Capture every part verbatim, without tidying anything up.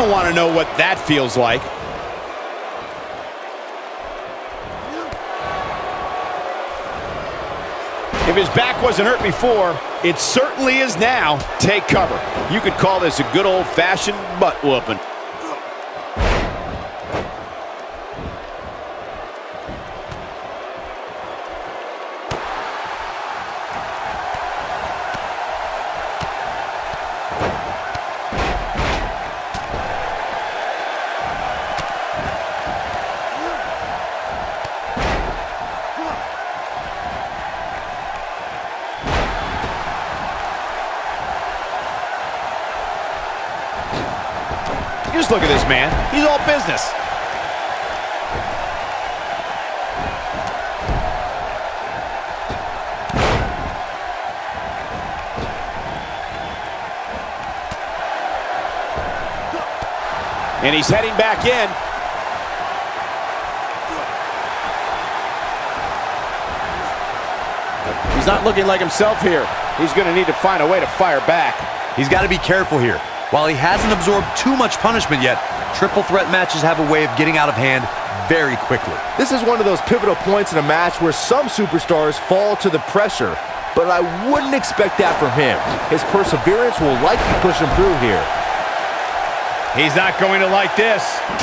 don't want to know what that feels like. If his back wasn't hurt before, it certainly is now. Take cover. You could call this a good old-fashioned butt whooping. Just look at this man. He's all business. And he's heading back in. He's not looking like himself here. He's going to need to find a way to fire back. He's got to be careful here. While he hasn't absorbed too much punishment yet, triple threat matches have a way of getting out of hand very quickly. This is one of those pivotal points in a match where some superstars fall to the pressure, but I wouldn't expect that from him. His perseverance will likely push him through here. He's not going to like this.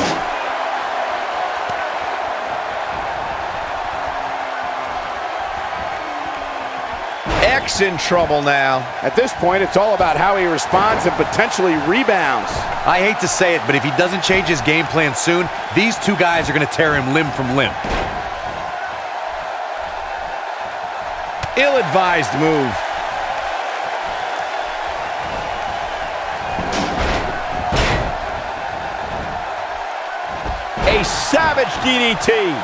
X in trouble now. At this point, it's all about how he responds and potentially rebounds. I hate to say it, but if he doesn't change his game plan soon, these two guys are going to tear him limb from limb. Ill-advised move. A savage D D T.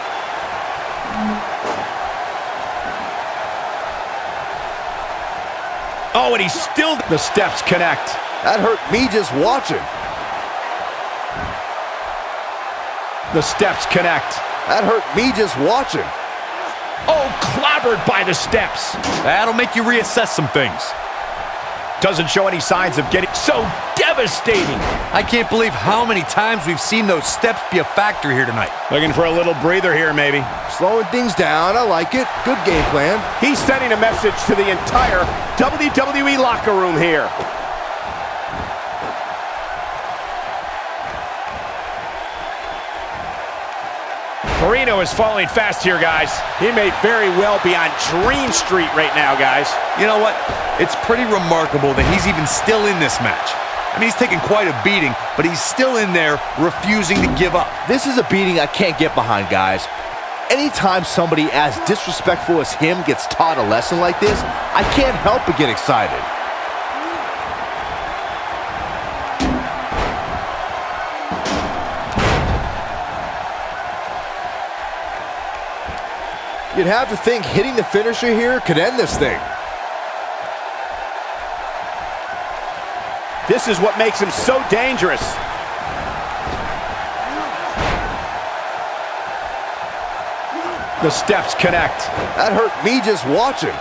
Oh, and he's still... The steps connect. That hurt me just watching. The steps connect. That hurt me just watching. Oh, clobbered by the steps. That'll make you reassess some things. Doesn't show any signs of getting... So devastating. I can't believe how many times we've seen those steps be a factor here tonight. Looking for a little breather here, maybe. Slowing things down. I like it. Good game plan. He's sending a message to the entire W W E locker room here. Corino is falling fast here, guys. He may very well be on Dream Street right now, guys. You know what? It's pretty remarkable that he's even still in this match. I mean, he's taken quite a beating, but he's still in there refusing to give up. This is a beating I can't get behind, guys. Anytime somebody as disrespectful as him gets taught a lesson like this, I can't help but get excited. You'd have to think hitting the finisher here could end this thing. This is what makes him so dangerous. The steps connect. That hurt me just watching.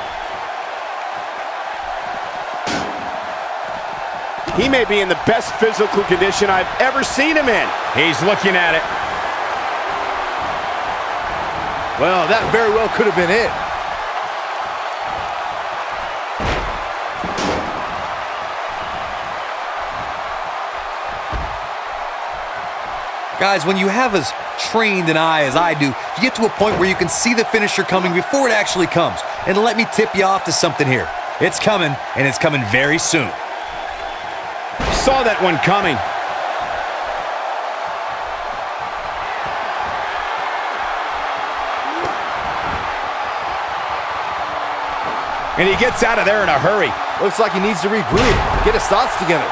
He may be in the best physical condition I've ever seen him in. He's looking at it. Well, that very well could have been it. Guys, when you have as trained an eye as I do, you get to a point where you can see the finisher coming before it actually comes. And let me tip you off to something here. It's coming, and it's coming very soon. Saw that one coming. And he gets out of there in a hurry. Looks like he needs to regroup, get his thoughts together.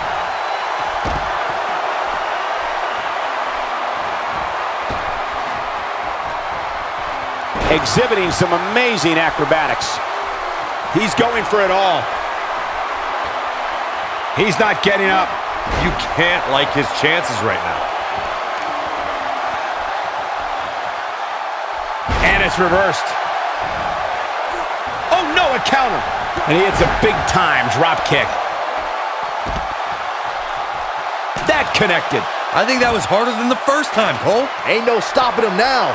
Exhibiting some amazing acrobatics. He's going for it all. He's not getting up. You can't like his chances right now. And it's reversed. Oh no, a counter. And he hits a big time drop kick. That connected. I think that was harder than the first time, Cole. Ain't no stopping him now.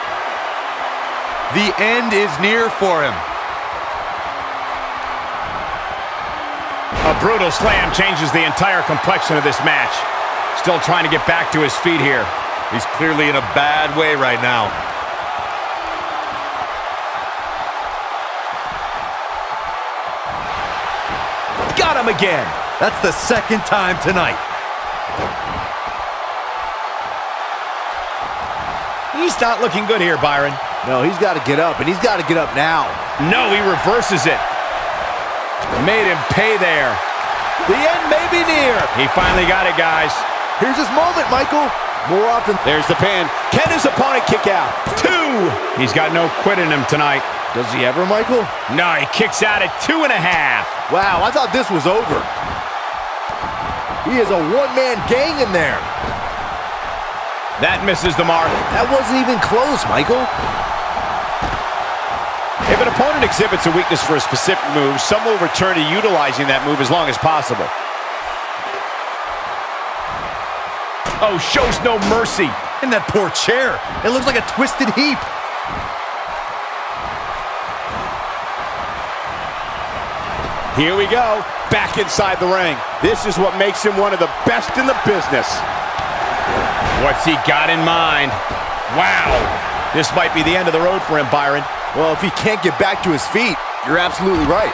The end is near for him. A brutal slam changes the entire complexion of this match. Still trying to get back to his feet here. He's clearly in a bad way right now. Got him again. That's the second time tonight. He's not looking good here, Byron. No, he's got to get up, and he's got to get up now. No, he reverses it. Made him pay there. The end may be near. He finally got it, guys. Here's his moment, Michael. More often. There's the pin. Can his opponent kick out? Two. He's got no quit in him tonight. Does he ever, Michael? No, he kicks out at two and a half. Wow, I thought this was over. He is a one-man gang in there. That misses the mark. That wasn't even close, Michael. If an opponent exhibits a weakness for a specific move, some will return to utilizing that move as long as possible. Oh, shows no mercy. And that poor chair. It looks like a twisted heap. Here we go. Back inside the ring. This is what makes him one of the best in the business. What's he got in mind? Wow. This might be the end of the road for him, Byron. Well, if he can't get back to his feet, you're absolutely right.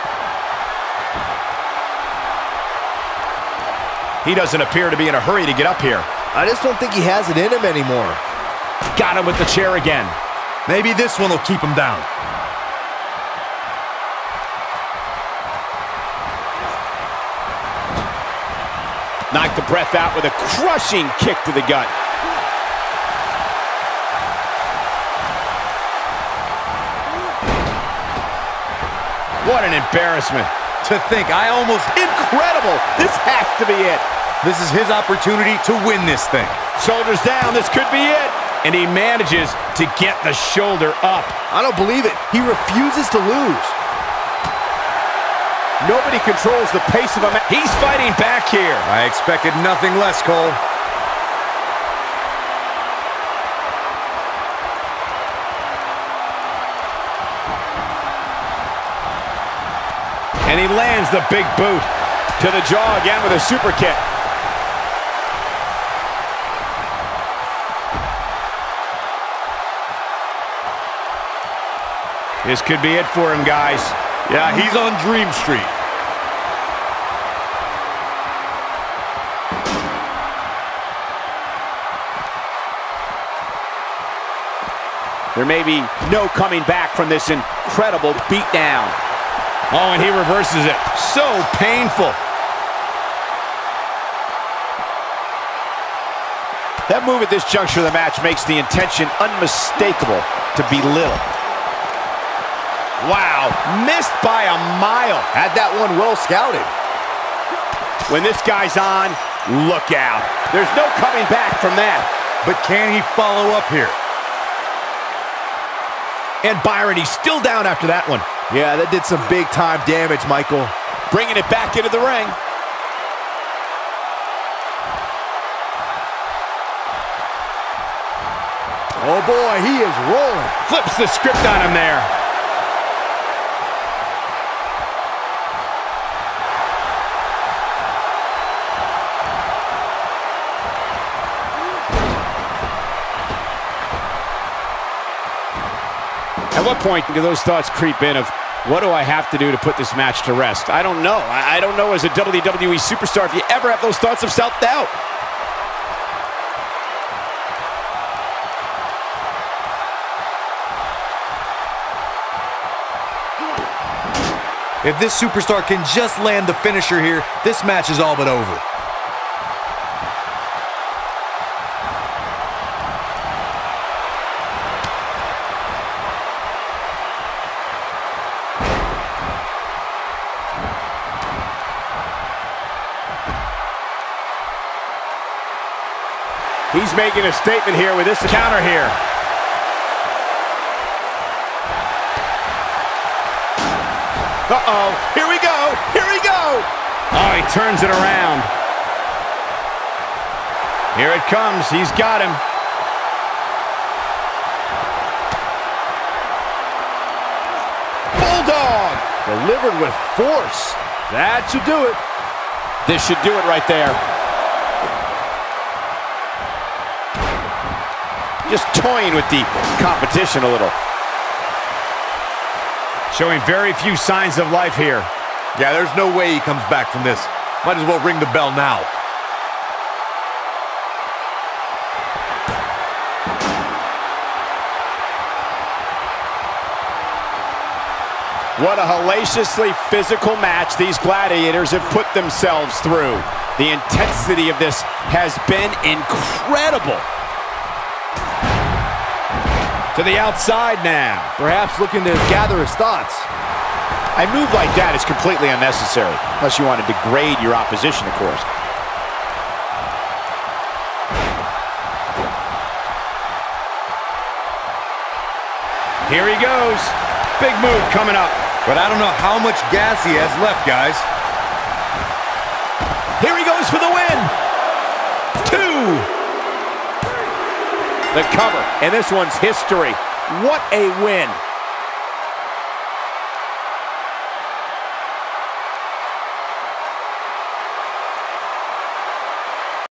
He doesn't appear to be in a hurry to get up here. I just don't think he has it in him anymore. Got him with the chair again. Maybe this one will keep him down. Knocked the breath out with a crushing kick to the gut. What an embarrassment. To think, I almost... Incredible! This has to be it. This is his opportunity to win this thing. Shoulders down, this could be it. And he manages to get the shoulder up. I don't believe it. He refuses to lose. Nobody controls the pace of a match. He's fighting back here. I expected nothing less, Cole. And he lands the big boot to the jaw again with a super kick. This could be it for him, guys. Yeah, he's on Dream Street. There may be no coming back from this incredible beatdown. Oh, and he reverses it. So painful. That move at this juncture of the match makes the intention unmistakable to belittle. Wow, missed by a mile. Had that one well scouted. When this guy's on, look out. There's no coming back from that. But can he follow up here? And Byron, he's still down after that one. Yeah, that did some big-time damage, Michael. Bringing it back into the ring. Oh, boy, he is rolling. Flips the script on him there. At what point do those thoughts creep in of, what do I have to do to put this match to rest? I don't know. I don't know as a W W E superstar if you ever have those thoughts of self-doubt. If this superstar can just land the finisher here, this match is all but over. He's making a statement here with this counter here. Uh-oh, here we go, here we go! Oh, he turns it around. Here it comes. He's got him. Bulldog! Delivered with force. That should do it. This should do it right there. Just toying with the competition a little. Showing very few signs of life here. Yeah, there's no way he comes back from this. Might as well ring the bell now. What a hellaciously physical match these gladiators have put themselves through. The intensity of this has been incredible. To the outside now. Perhaps looking to gather his thoughts. A move like that is completely unnecessary, unless you want to degrade your opposition, of course. Here he goes. Big move coming up. But I don't know how much gas he has left, guys. Here he goes for the win. Two. The cover, and this one's history. What a win.